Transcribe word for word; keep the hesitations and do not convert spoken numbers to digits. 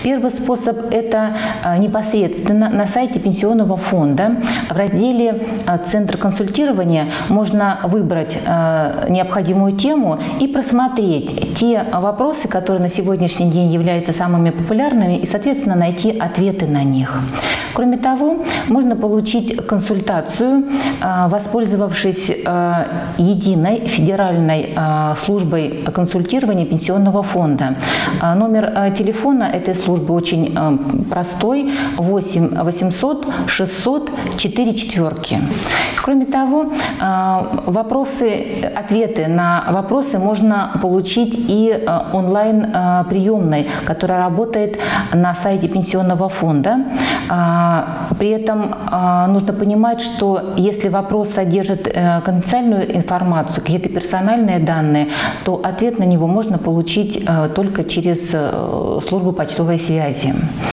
Первый способ – это непосредственно на сайте Пенсионного фонда в разделе «Центр консультирования» можно выбрать необходимую тему и просмотреть те вопросы, которые на сегодняшний день являются самыми популярными, и, соответственно, найти ответы на них. Кроме того, можно получить консультацию, воспользовавшись единой федеральной службой консультирования Пенсионного фонда. Номер телефона этой службы очень простой – восемь восемьсот шестьсот четыре четверки. Кроме того, вопросы, ответы на вопросы можно получить и онлайн-приемной, которая работает на сайте Пенсионного фонда. При этом нужно понимать, что если вопрос содержит конфиденциальную информацию, какие-то персональные данные, то ответ на него можно получить только через службу почтовой связи.